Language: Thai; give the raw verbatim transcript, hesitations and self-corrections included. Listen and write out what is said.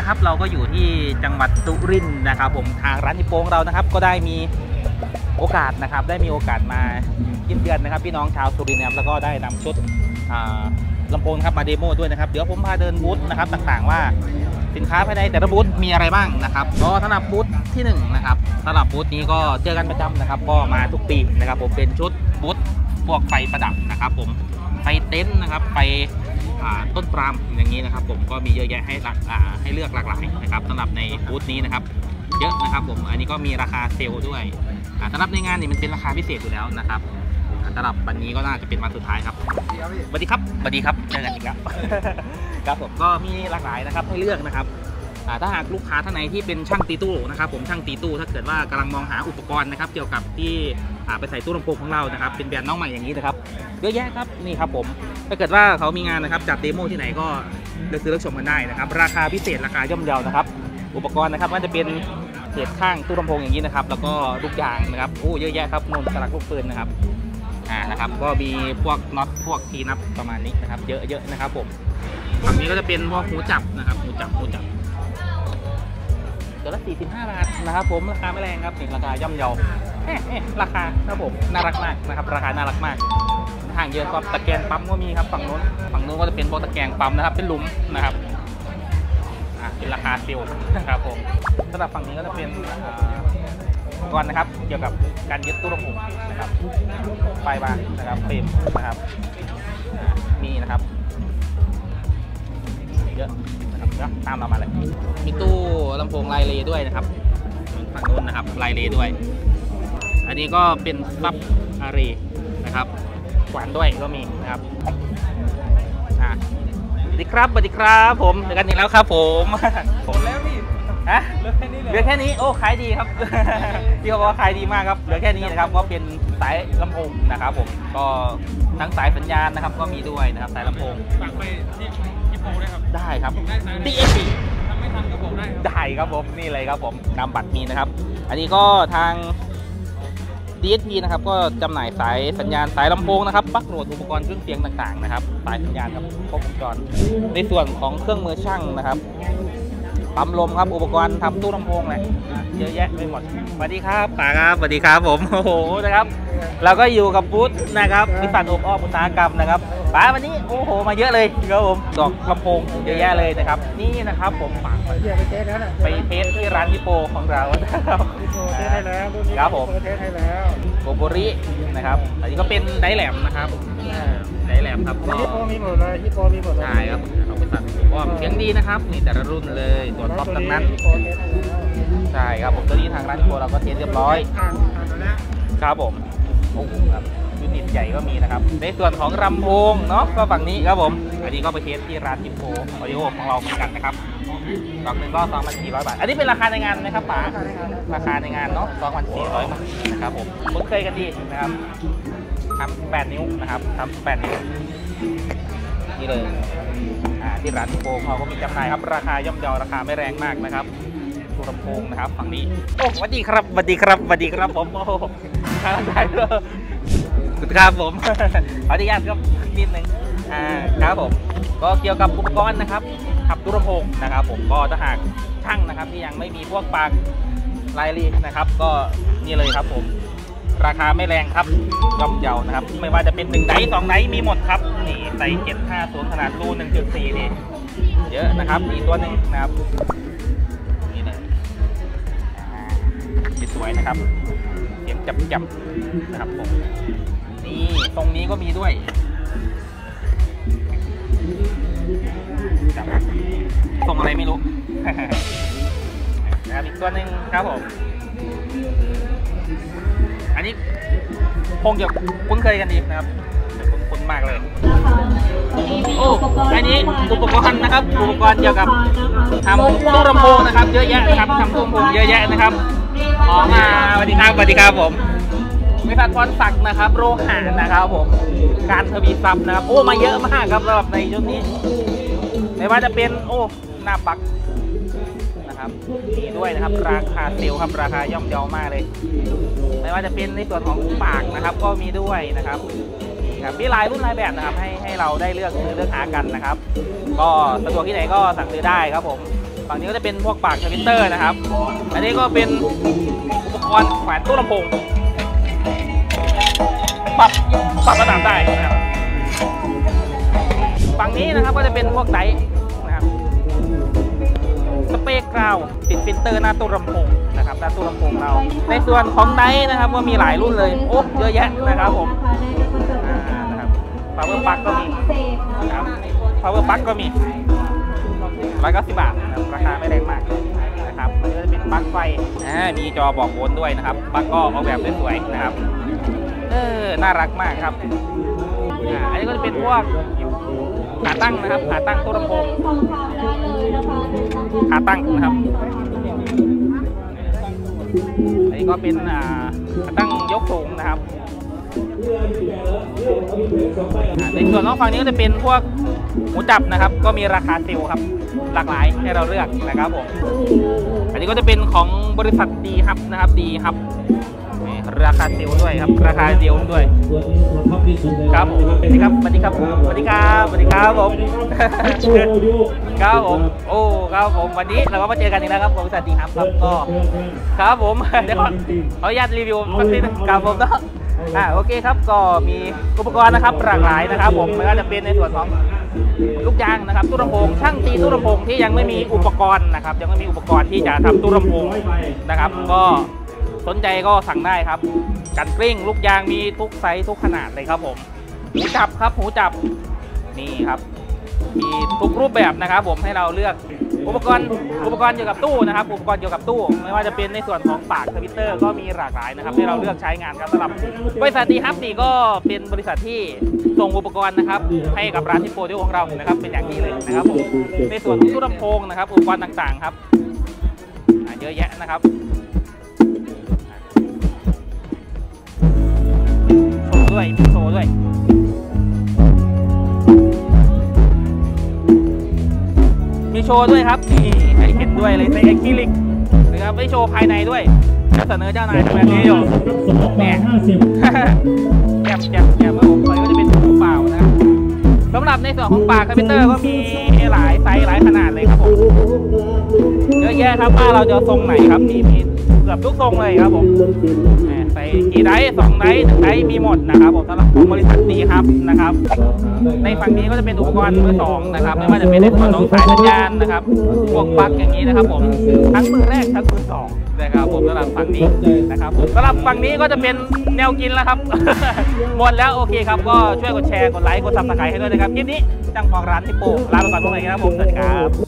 นะครับเราก็อยู่ที่จังหวัดสุรินทร์นะครับผมทางร้านฮิปโปของเรานะครับก็ได้มีโอกาสนะครับได้มีโอกาสมาเยี่ยมเยือนนะครับพี่น้องชาวสุรินทร์นะครับแล้วก็ได้นำชุดลำโพงครับมาเดโมด้วยนะครับเดี๋ยวผมพาเดินบูธนะครับต่างๆว่าสินค้าภายในแต่ละบูธมีอะไรบ้างนะครับก็สำหรับบูธที่หนึ่งนะครับสำหรับบูธนี้ก็เจอกันประจำนะครับก็มาทุกปีนะครับผมเป็นชุดบูธพวกไฟประดับนะครับผมไฟเต็นท์นะครับไฟต้นปรามอย่างนี้นะครับผมก็มีเยอะแยะให้ให้เลือกหลากหลายนะครับสำหรับในบูธนี้นะครับเยอะนะครับผมอันนี้ก็มีราคาเซลล์ด้วยสำหรับในงานนี่มันเป็นราคาพิเศษอยู่แล้วนะครับสำหรับวันนี้ก็น่าจะเป็นวันสุดท้ายครับสวัสดีครับสวัสดีครับเจอกันอีกแล้วครับผมก็มีหลากหลายนะครับให้เลือกนะครับถ้าหากลูกค้าท่านไหนที่เป็นช่างตีตู้นะครับผมช่างตีตู้ถ้าเกิดว่ากำลังมองหาอุปกรณ์นะครับเกี่ยวกับที่ไปใส่ตู้ลำโพงของเรานะครับเป็นแบรนด์น้องใหม่อย่างนี้นะครับเยอะแยะครับนี่ครับผมถ้าเกิดว่าเขามีงานนะครับจัดเดโมที่ไหนก็เลือกซื้อเลือกชมกันได้นะครับราคาพิเศษราคาย่อมเยานะครับอุปกรณ์นะครับมันจะเป็นเศษข้างตู้ลำโพงอย่างนี้นะครับแล้วก็ลูกยางนะครับโอ้เยอะแยะครับนนสลักลูกปืนนะครับอ่านะครับก็มีพวกน็อตพวกทีนับประมาณนี้นะครับเยอะๆนะครับผมฝั่งนี้ก็จะเป็นพวกหูจับนะครับหูจับหูจับตัวละสี่สิบห้าบาทนะครับผมราคาไม่แรงครับราคาย่อมเยาราคาครับผมน่ารักมากนะครับราคาน่ารักมากห่างเยอะก็ตะแกรงปั๊มก็มีครับฝั่งโน้นฝั่งโน้นก็จะเป็นโบตะแกรงปั๊มนะครับเป็นหลุมนะครับอ่าเป็นราคาเซลล์นะครับผมสำหรับฝั่งนี้ก็จะเป็นก่อนนะครับเกี่ยวกับการยึดตู้ลำโพงนะครับไฟบางนะครับเฟรมนะครับมีนะครับเยอะนะครับเนาะตามเรามาเลยมีตู้ลำโพงไลเลด้วยนะครับฝั่งโน้นนะครับไลเลด้วยอันนี้ก็เป็นซับอารีนะครับขวานด้วยก็มีนะครับอ่าสวัสดีครับสวัสดีครับผมเจอกันอีกแล้วครับผมผมแล้วพี่ฮะเหลือแค่นี้เหลือแค่นี้โอ้ขายดีครับที่เขาบอกว่าขายดีมากครับเหลือแค่นี้นะครับก็เป็นสายลำโพงนะครับผมก็ทั้งสายสัญญาณนะครับก็มีด้วยนะครับสายลำโพงฝากไปที่ที่โปรได้ครับได้ครับที่เอฟีทำไม่ทันก็บอกได้ได้ครับผมนี่เลยครับผมนำบัตรมีนะครับอันนี้ก็ทาง ดี เอส พี นะครับก็จำหน่ายสายสัญญาณสายลำโพงนะครับปลั๊กโหลดอุปกรณ์เครื่องเสียงต่างๆนะครับสายสัญญาณครับครบวงจรในส่วนของเครื่องมือช่างนะครับปั๊มลมครับอุปกรณ์ทำตู้ลำโพงเลยเยอะแยะไปหมดสวัสดีครับป๋าครับสวัสดีครับผมโอ้โหนะครับเราก็อยู่กับบูธนะครับบริษัทอบอ้อมอุตสาหกรรมนะครับป๋าวันนี้โอ้โหมาเยอะเลยครับผมดอกลำโพงเยอะแยะเลยนะครับนี่นะครับผมฝากไปเทสแล้วไปเทสที่ร้านฮิปโปของเราครับเทสให้แล้วครับผมเทสให้แล้วโกโบรินะครับอันนี้ก็เป็นไดแหลมนะครับไดแหลมครับฮิปโปมีหมดเลยฮิปโปมีหมดเลยใช่ครับเอาไปตัดอ้อมเสียงดีนะครับนี่แต่ละรุ่นเลยตัวท็อปทั้งนั้นใช่ครับผมตัวนี้ทางร้านฮิปโปเราก็เทสเรียบร้อยครับผมโอ้โหครับยูนิตใหญ่ก็มีนะครับในส่วนของลำโพงเนาะก็ฝั่งนี้ครับผมอันนี้ก็ไปเทสที่ร้านฮิปโปออดิโอของเราเหมือนกันนะครับดอกหนึ่งก็สองพันสี่ร้อยบาทอันนี้เป็นราคาในงานนะครับป๋าราคาในงานเนาะสองพันสี่ร้อยบาทนะครับผมคุ้นเคยกันดีนะครับทำแปดนิ้วนะครับทำแปดนิ้วนี่เลยอ่าที่ร้านฮิปโปเขาก็มีจำหน่ายครับราคาย่อมเยาราคาไม่แรงมากนะครับตู้ลำโพงนะครับฝั่งนี้โอ้สวัสดีครับสวัสดีครับสวัสดีครับผมโอ้ได้เลยครับผมขออนุญาตครับนิดนึงอ่าครับผมก็เกี่ยวกับอุปกรณ์นะครับขับตู้ลำโพงนะครับผมก็ถ้าหากช่างนะครับที่ยังไม่มีพวกปากลายลีนะครับก็นี่เลยครับผมราคาไม่แรงครับย่อมเยานะครับไม่ว่าจะเป็นหนึ่งไดสองไดมีหมดครับนี่ใส่เจ็ดห้าศูนย์ขนาดรู หนึ่งจุดสี่ นี่เยอะนะครับมีตัวหนึ่งนะครับนี่เลยสวยนะครับเสียงจับจับนะครับผมนี่ตรงนี้ก็มีด้วยส่งอะไรไม่รู้นะครับอีกตัวหนึ่งครับผมอันนี้คงจะคุ้นเคยกันดีนะครับคุ้นมากเลยโอ้อันนี้อุปกรณ์นะครับอุปกรณ์เกี่ยวกับทำตู้ลำโพงนะครับเยอะแยะนะครับทำตู้ลำโพงเยอะแยะนะครับอ๋อมาสวัสดีครับสวัสดีครับผมบริษัทพรศักดิ์นะครับโรงหารนะครับผมการทวีซับนะครับโอ้มาเยอะมากครับสำหรับในยุคนี้ไม่ว่าจะเป็นโอ้หน้าปักนะครับมีด้วยนะครับราคาเซลล์ครับราคาย่อมเยามากเลยไม่ว่าจะเป็นในส่วนของปากนะครับก็มีด้วยนะครับครับมีหลายรุ่นหลายแบบนะครับให้ให้เราได้เลือกซื้อเลือกหากันนะครับก็สะดวกที่ไหนก็สั่งซื้อได้ครับผมฝั่งนี้ก็จะเป็นพวกปากทวิตเตอร์นะครับอันนี้ก็เป็นอุปกรณ์แขวนตู้ลำโพงปรับปรับระดับได้นะครับฝั่งนี้นะครับก็จะเป็นพวกไดร์นะครับสเปรย์กราวปิดฟิลเตอร์หน้าตู้ลำโพงนะครับหน้าตู้ลำโพงเราในส่วนของไดร์นะครับก็มีหลายรุ่นเลยโอ้เยอะแยะนะครับผมนะครับ power plug ก็มีนะครับ power plug ก็มีร้อยเก้าสิบบาทนะครับราคาไม่แรงมากนะครับอันนี้จะเป็นปลั๊กไฟมีจอบอกโวลต์ด้วยนะครับปลั๊กก็ออกแบบสวยๆนะครับเออน่ารักมากครับอันนี้ก็จะเป็นพวกขาตั้งนะครับขาตั้งตู้ลำโพงขาตั้งนะครับอันนี้ก็เป็นขาตั้งยกสูงนะครับในส่วนของฝั่งนี้ก็จะเป็นพวกหูจับนะครับก็มีราคาเซลล์ครับหลากหลายให้เราเลือกนะครับผมอันนี้ก็จะเป็นของบริษัทดีครับนะครับดีครับราคาเซลล์ด้วยครับราคาเดียวด้วยครับผมสวัสดีครับสวัสดีครับสวัสดีครับสวัสดีครับผมครับผมโอ้ครับผมวันนี้เราก็มาเจอกันอีกแล้วครับบริษัทดีครับครับก็ครับผมเดี๋ยวขอขออนุญาตรีวิวสักนิดนะครับผมเนาะอ่าโอเคครับก็มีอุปกรณ์นะครับหลากหลายนะครับผมไม่ว่าจะเป็นในส่วนของลูกยางนะครับตู้ลำโพงช่างตีตู้ลำโพงที่ยังไม่มีอุปกรณ์นะครับยังไม่มีอุปกรณ์ที่จะทำตู้ลำโพงนะครับก็สนใจก็สั่งได้ครับกันกลิ้งลูกยางมีทุกไซส์ทุกขนาดเลยครับผมหูจับครับหูจับนี่ครับมีทุกรูปแบบนะครับผมให้เราเลือกอุปกรณ์อุปกรณ์เกี่ยวกับตู้นะครับอุปกรณ์เกี่ยวกับตู้ไม่ว่าจะเป็นในส่วนของปากทวิตเตอร์ก็มีหลากหลายนะครับให้เราเลือกใช้งานครับสำหรับบริษัทดีฮับนี่ก็เป็นบริษัทที่ส่งอุปกรณ์นะครับให้กับร้านที่โปรดิวของเรานะครับเป็นอย่างนี้เลยนะครับผมในส่วนของตู้ลำโพงนะครับอุปกรณ์ต่างๆครับเยอะแยะนะครับโชว์ด้วยโชว์ด้วยมีโชว์ด้วยครับนี่ให้เห็นด้วยเลยในอะคริลิกนะครับไม่โชว์ภายในด้วยจะเสนอเจ้านายทำแบบนี้อยู่เนี่ยแจ่มแจ่มแจ่มผมเลยก็จะเป็นตู้เปล่านะสำหรับในส่วนของปากคอมพิวเตอร์ก็มีหลายไซส์หลายขนาดเลยครับผมเยอะแยะครับว่าเราจะทรงไหนครับมีมีเกือบทุกทรงเลยครับผมใส่กี่ไดร์สองไดร์หนึ่งไดร์มีหมดนะครับผมสำหรับของบริษัทนี้ครับนะครับในฝั่งนี้ก็จะเป็นอุปกรณ์มือสองนะครับไม่ว่าจะเป็นในส่วนของสายสัญญาณนะครับพวกปลั๊กอย่างนี้นะครับผมทั้งมือแรกทั้งมือสองนะครับผมสำหรับฝั่งนี้นะครับผมสำหรับฝั่งนี้ก็จะเป็นแนวกินแล้วครับ หมดแล้วโอเคครับก็ช่วยกดแชร์กดไลค์กดซับสไครต์ให้ด้วยนะครับคลิปนี้จังของร้านที่โปลาไปก่อนพวกนี้นะครับผมสวัสดีครับ